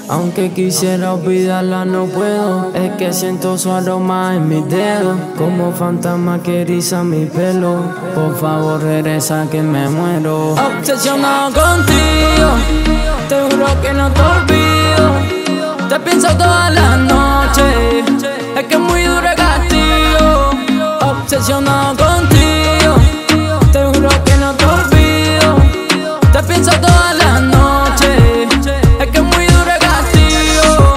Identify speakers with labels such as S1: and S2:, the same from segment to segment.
S1: Aunque quisiera olvidarla no puedo. Es que siento su aroma en mis dedos, como fantasma que eriza mi pelo. Por favor regresa que me muero. Obsesionado contigo, te juro que no te olvido. Te pienso todas las noches, es que es muy duro el castigo. Obsesionado contigo, te juro que no te olvido. Te pienso todas las noches, es que es muy duro el castigo.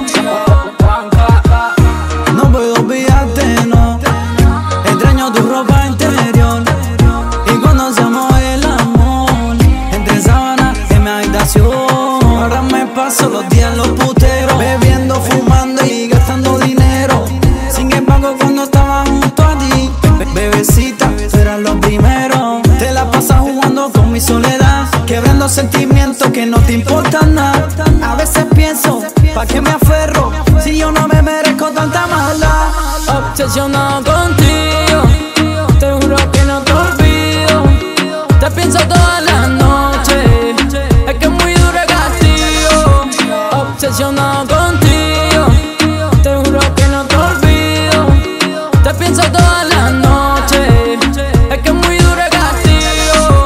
S2: No puedo olvidarte, no. Extraño tu ropa interior. Y cuando hacemos el amor, entre sábanas y mi habitación. Ahora me paso los días en los puteros, bebiendo, fumando y gastando dinero. Sin embargo, cuando estaba junto a ti, bebecita, tú eras lo primero. Te la pasas jugando con mi soledad, quebrando sentimientos que no te importan nada. A veces pienso, ¿pa' qué me aferro? Si yo no me merezco tanta maldad.
S1: Obsesionado contigo, te juro que no te olvido. Te pienso todas las noches, es que es muy duro el castigo. Obsesionado contigo, te juro que no te olvido. Te pienso todas las noches, es que es muy duro el castigo.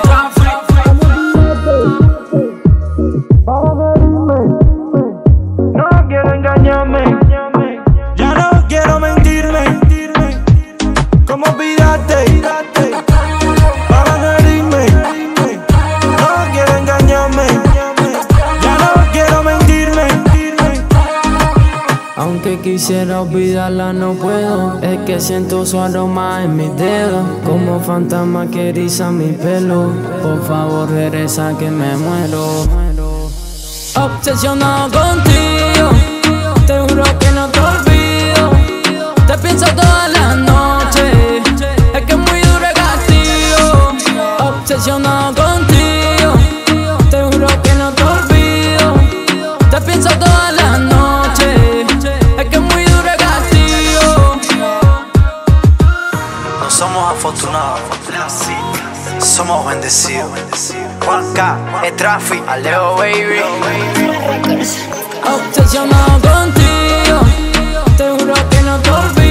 S3: No quiero engañarme, ya no quiero mentirme. ¿Cómo olvidarte? Para no herirme. No quiero engañarme, ya no quiero mentirme.
S1: Aunque quisiera olvidarla no puedo. Es que siento su aroma en mis dedos, como fantasma que eriza mi pelo. Por favor regresa que me muero. Obsesionado contigo, te juro que no te olvido. Te pienso todas las noches, es que es muy duro el castigo. Obsesionado contigo, te juro que no te olvido. Te pienso todas las noches, es que es muy duro el castigo.
S2: No somos afortunados, somos bendecidos. Juanca, el Trafi, Alejo baby.
S1: Obsesionado contigo, te juro que no te olvido.